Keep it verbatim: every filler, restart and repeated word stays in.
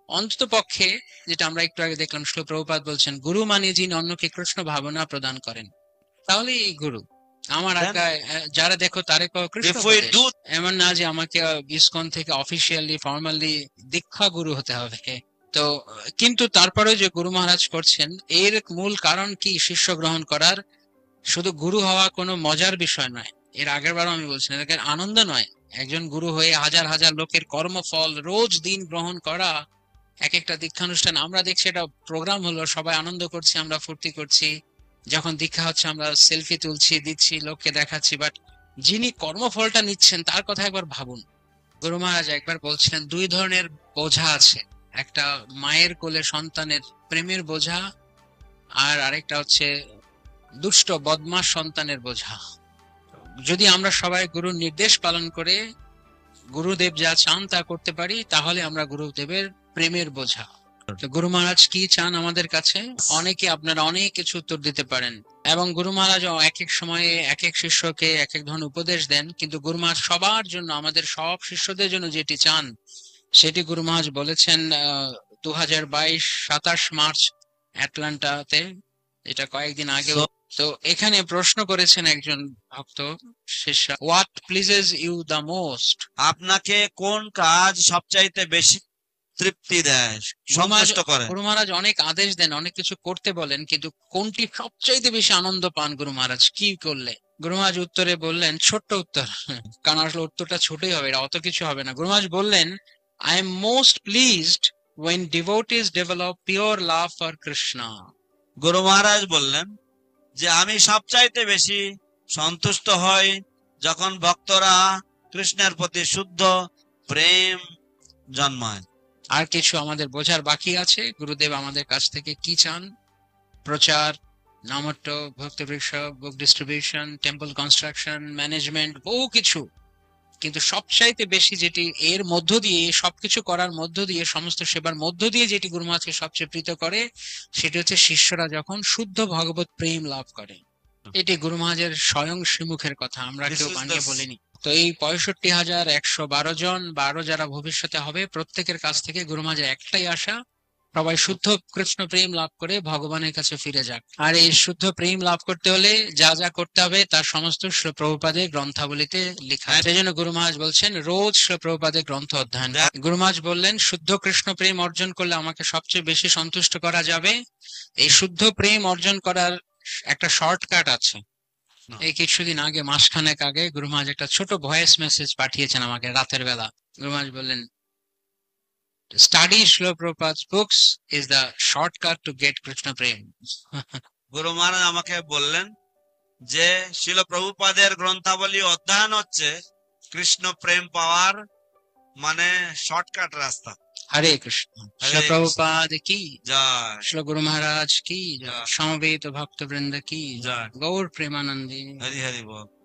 অন্তত পক্ষে যেটা আমরা একটু আগে দেখলাম, শ্রীল প্রভুপাদ বলছেন গুরু মানে যিনি অন্যকে কৃষ্ণ ভাবনা প্রদান করেন, তাহলে এই গুরু। আমার Then আজ্ঞায় আহ, যারা দেখো তারে কও কৃষ্ণ if we উপদেশ। do এমন না যে আমাকে ইসকন থেকে অফিসিয়ালি ফর্মালি দীক্ষা গুরু হতে হবে। তো আহ, কিন্তু তারপরে যে গুরু মহারাজ করছেন, এর মূল কারণ কি শিষ্য গ্রহণ করার? শুধু গুরু হওয়া কোনো মজার বিষয় নয়। এর আগের বারও আমি বলছি, এটাকে আনন্দ নয়। একজন গুরু হয়ে হাজার হাজার লোকের কর্মফল রোজ দিন গ্রহণ করা, এক একটা দীক্ষানুষ্ঠান আমরা দেখছি এটা প্রোগ্রাম হলো, সবাই আনন্দ করছি, আমরা ফুর্তি করছি, যখন দীক্ষা হচ্ছে আমরা সেলফি তুলছি, দিচ্ছি, লোককে দেখাচ্ছি, বাট যিনি কর্মফলটা নিচ্ছেন তার কথা একবার ভাবুন। গুরু মহারাজ একবার বলছিলেন দুই ধরনের বোঝা আছে, একটা মায়ের কোলে সন্তানের প্রেমের বোঝা, আর আরেকটা হচ্ছে দুষ্ট বদমাস সন্তানের বোঝা। যদি আমরা সবাই গুরুর নির্দেশ পালন করে গুরুদেব যা চান তা করতে পারি, তাহলে আমরা গুরুদেবের প্রেমের বোঝা। তো গুরু মহারাজ কি চান আমাদের কাছে? অনেকে আপনারা অনেক কিছু উত্তর দিতে পারেন, এবং গুরু মহারাজ এক এক সময়ে এক এক শিষ্যকে এক এক ধরনের উপদেশ দেন, কিন্তু গুরু মহারাজ সবার জন্য, আমাদের সব শিষ্যদের জন্য যেটি চান সেটি গুরু মহারাজ বলেছেন আহ দু হাজার বাইশ সাতাশ মার্চ অ্যাটলান্টাতে, এটা কয়েকদিন আগে। তো এখানে প্রশ্ন করেছেন একজন ভক্ত শিষ্য, what pleases you the most? আপনাকে কোন কাজ সবচাইতে বেশি তৃপ্তি দেয়, সন্তুষ্ট করে? গুরু মহারাজ অনেক আদেশ দেন, অনেক কিছু করতে বলেন, কিন্তু কোনটি সবচাইতে বেশি আনন্দ পান গুরু মহারাজ, কি করলে? গুরু মহারাজ উত্তরে বললেন, ছোট্ট উত্তর, কারণ আসলে উত্তরটা ছোটই হবে, এটা অত কিছু হবে না। গুরু মহারাজ বললেন, I am most pleased when devotees develop pure love for Krishna. গুরু মহারাজ বললেন যে আমি সবচাইতে বেশি সন্তুষ্ট হই যখন ভক্তরা কৃষ্ণের প্রতি শুদ্ধ প্রেম জন্মায়। আর কিছু আমাদের বোঝার বাকি আছে, গুরুদেব আমাদের কাছ থেকে কি চান? প্রচার, নামট্য, Bhakti Vriksha, book distribution, temple construction, management, বহু কিছু। কিন্তু সবচাইতে বেশি যেটি এর মধ্য দিয়ে, সবকিছু করার মধ্য দিয়ে, সমস্ত সেবার মধ্য দিয়ে যেটি গুরু মহারাজকে সবচেয়ে প্রীত করে, সেটি হচ্ছে শিষ্যরা যখন শুদ্ধ ভগবত প্রেম লাভ করে। এটি গুরু মহারাজের স্বয়ং শ্রীমুখের কথা, আমরা This কেউ is বানিয়ে the- বলিনি। তো এই পঁয়ষট্টি হাজার একশো বারো জন বা আরো যারা ভবিষ্যতে হবে, প্রত্যেকের কাছ থেকে গুরু মহারাজের একটাই আশা, সবাই শুদ্ধ কৃষ্ণ প্রেম লাভ করে ভগবানের কাছে ফিরে যাক। আর এই শুদ্ধ প্রেম লাভ করতে হলে যা যা করতে হবে তার সমস্ত শ্রী প্রভুপাদের গ্রন্থাবলীতে লেখা। সেই জন্য গুরু মহারাজ বলছেন রোজ শ্রী প্রভুপাদের গ্রন্থ অধ্যয়ন। গুরু মহারাজ বললেন শুদ্ধ কৃষ্ণ প্রেম অর্জন করলে আমাকে সবচেয়ে বেশি সন্তুষ্ট করা যাবে। এই শুদ্ধ প্রেম অর্জন করার একটা শর্টকাট আছে। এই কিছুদিন আগে, মাসখানেক আগে, গুরু মহারাজ একটা ছোট ভয়েস মেসেজ পাঠিয়েছেন আমাকে রাতের বেলা। গুরু মহারাজ বললেন, study Srila Prabhupada's books is the shortcut to get Krishna Prem. গুরু মহারাজ আমাকে বললেন যে শিল প্রভুপাদের গ্রন্থাবলী অধ্যয়ন হচ্ছে কৃষ্ণ প্রেম পাওয়ার মানে শর্টকাট রাস্তা। হরে কৃষ্ণ। হরে Srila Prabhupada ki জয়, Srila Guru Maharaj ki জয়। সমবেত ভক্তবৃন্দ কি জয়। গৌর প্রেমানন্দে। হরি হরি বল।